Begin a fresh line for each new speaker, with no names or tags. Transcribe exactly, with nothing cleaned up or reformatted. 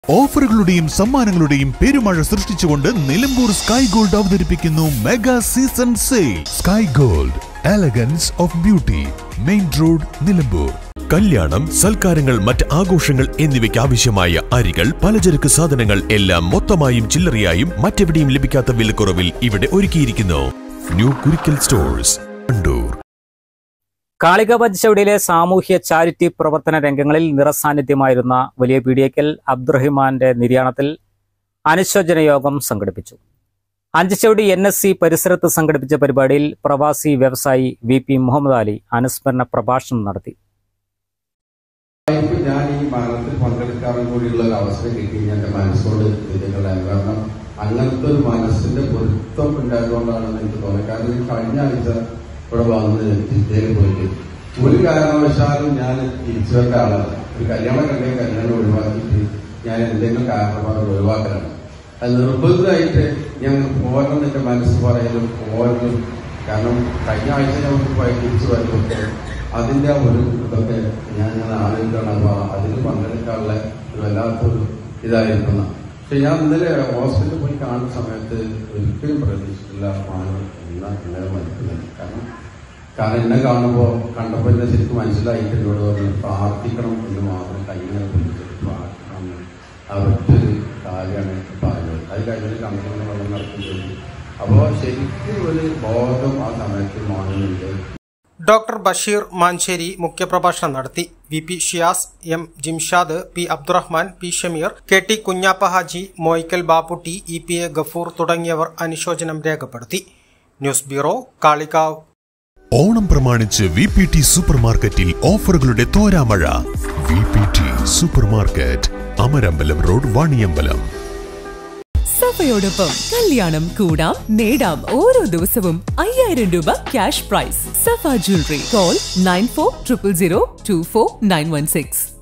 ഓഫറുകളുടെയും സമ്മാനങ്ങളുടെയും പെരുമഴ സൃഷ്ടിച്ചുകൊണ്ട് നിലമ്പൂർ സ്കൈ ഗോൾഡ് അവതരിപ്പിക്കുന്നു mega season sale. Sky gold, elegance of beauty, main road, Nilambur. കല്യാണം, സൽക്കാരങ്ങൾ, മറ്റ് ആഘോഷങ്ങൾ എന്നിവയ്ക്ക് ആവശ്യമായ അരികൾ, പലചരക്ക് സാധനങ്ങൾ എല്ലാം മൊത്തമായും ചില്ലറയായും മറ്റെവിടെയും ലഭിക്കാത്ത വിലക്കുറവിൽ ഇവിടെ ഒരുക്കിയിരിക്കുന്നു. New Kurikkal stores, Kandoor.
കാളികാബാദ് ചൗടിയിലെ സാമൂഹ്യ ചാരിറ്റി പ്രവർത്തന രംഗങ്ങളിൽ നിറസാന്നിധ്യമായിരുന്ന വലിയ പീഡിയക്കൽ അബ്ദുറഹിമാന്റെ നിര്യാണത്തിൽ അനുശോചന യോഗം സംഘടിപ്പിച്ചു. അഞ്ചുചൗടി എൻ എസ് സി പരിസരത്ത് സംഘടിപ്പിച്ച പരിപാടിയിൽ പ്രവാസി വ്യവസായി വി പി മുഹമ്മദ് അലി അനുസ്മരണ പ്രഭാഷണം നടത്തി.
ഞാൻ ഈ മരണത്തിൽ പങ്കെടുക്കാൻ കൂടിയുള്ള ഒരു അവസരം കിട്ടി. എന്റെ മനസ്സോട് ഇതികളാണ്. കാരണം അങ്ങനത്തെ ഒരു മനസ്സിന്റെ പൊരുത്തം ഉണ്ടായതുകൊണ്ടാണെന്ന് എനിക്ക് തോന്നുന്നത്. കാരണം കഴിഞ്ഞ ആഴ്ച ഇവിടെ വന്ന് ജിദ്ദയിൽ പോയിട്ട് ഒരു കാരണവശാലും ഞാൻ തിരിച്ചു വെച്ച ആളല്ല. ഒരു കല്യാണം കണ്ടെങ്കിൽ കല്യാണം ഒഴിവാക്കിയിട്ട് ഞാൻ എന്തെങ്കിലും കാരണമാണ് ഒഴിവാക്കലാണ്. അത് നിർബന്ധമായിട്ട് ഞാൻ പോരണം എന്റെ മനസ്സ് പറയലും പോകലും. കാരണം കഴിഞ്ഞ ആഴ്ച ഞാൻ പോയി തിരിച്ചു വരുമ്പോൾ അതിന്റെ ഒരു ഇതൊക്കെ ഞാൻ ഞാൻ ആലോചിക്കണം. അപ്പൊ അതിൽ പങ്കെടുക്കാനുള്ള ഒരു വല്ലാത്തൊരു ഇതായിരിക്കുന്ന. പക്ഷെ ഞാൻ ഇന്നലെ ഹോസ്പിറ്റലിൽ പോയി കാണുന്ന സമയത്ത് ഒരിക്കലും പ്രതീക്ഷിച്ചില്ല മാനം എന്നാ ഇന്നലെ മരിക്കുന്നത്. കാരണം കാരണം എന്നെ കാണുമ്പോൾ കണ്ടപ്പോൾ എന്നെ ശരിക്കും മനസ്സിലായിട്ട് എന്നോട് പറഞ്ഞ് പ്രാർത്ഥിക്കണം എന്ന് മാത്രം കൈങ്ങനെ പിടിച്ചിട്ട് പ്രാർത്ഥിക്കണം. ആ ഒറ്റൊരു കാര്യമാണ് പറഞ്ഞത്. അത് കഴിഞ്ഞിട്ട് കണ്ണുകൊണ്ട് വെള്ളം നടത്തി ചെയ്തു. അപ്പോൾ ശരിക്കും ഒരു ബോധം ആ സമയത്ത് മാറുന്നുണ്ട്.
ഡോക്ടർ ബഷീർ മാഞ്ചേരി മുഖ്യപ്രഭാഷണം നടത്തി. V P Shiyas, M Jimshad, P Abdurahman, P Shameer, K T Kunhappa Haji, Moykkal Bapputty, E P A Gafoor തുടങ്ങിയവർ അനുശോചനം രേഖപ്പെടുത്തി. News bureau, Kalikavu.
ഓണം പ്രമാണിച്ച് വി പി ടി സൂപ്പർ മാർക്കറ്റിൽ ഓഫറുകളുടെ തോരാമഴ. V P T super market, Amarambalam road, Vaniyambalam.
സഫയോടൊപ്പം കല്യാണം കൂടാം, നേടാം ഓരോ ദിവസവും അയ്യായിരം രൂപ cash prize. Safa jewellery. Call nine four triple zero two four nine one six.